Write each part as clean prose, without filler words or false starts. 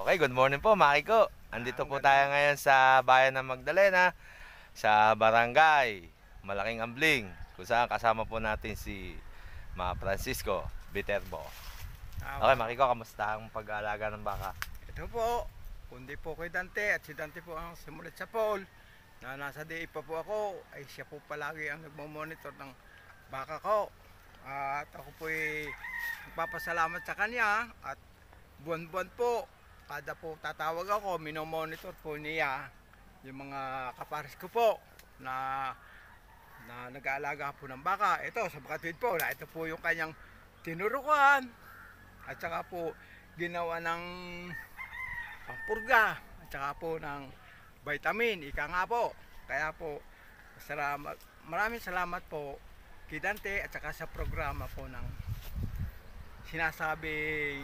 Okay, good morning po, Makiko. Andito po tayo ngayon sa bayan ng Magdalena, sa barangay Malaking Ambling, kung saan kasama po natin si Ma Francisco Viterbo. Okay, Makiko, kamusta ang pag-aalaga ng baka? Ito po, kundi po kay Dante at si Dante po ang sumulat sa poll na nasa DA pa po ako, ay siya po palagi ang nagmamonitor ng baka ko. At ako po ay nagpapasalamat sa kanya at buwan-buwan po, kada po tatawag ako, minomonitor po niya yung mga kapares ko po na nag-aalaga po ng baka. Ito, sa Bakatwid po, na ito po yung kanyang tinurukan at saka po ginawa ng pampurga at saka po ng vitamin, ika nga po. Kaya po, maraming salamat po kay Dante at saka sa programa po ng sinasabing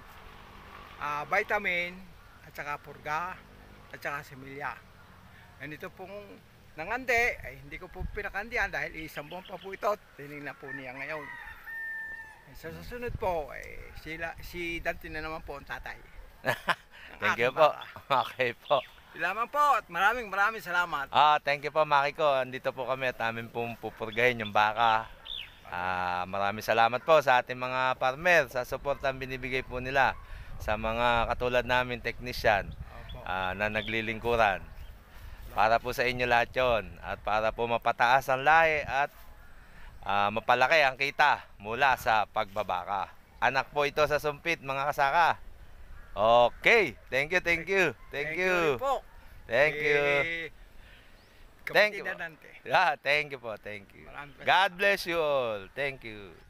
vitamin at saka purga at saka similya. Ganito pong nangande ay hindi ko po pinakandihan dahil isang buwan pa po ito. Tinignan po niya ngayon. Sa susunod po si Dante na naman po ang tatay. Thank you po. Okay po. Salamat po at maraming salamat. Thank you po, Makiko. Andito po kami at namin pong pupurgahin yung baka. Maraming salamat po sa ating mga farmer sa suportang binibigay po nila sa mga katulad namin technician na naglilingkuran. Para po sa inyo lahat yun at para po mapataas ang lahi at mapalaki ang kita mula sa pagbabaka. Anak po ito sa sumpit, mga kasaka. Okay, thank you. Thank you. Thank you. Thank you po. God Thank you po. God bless you all. Thank you.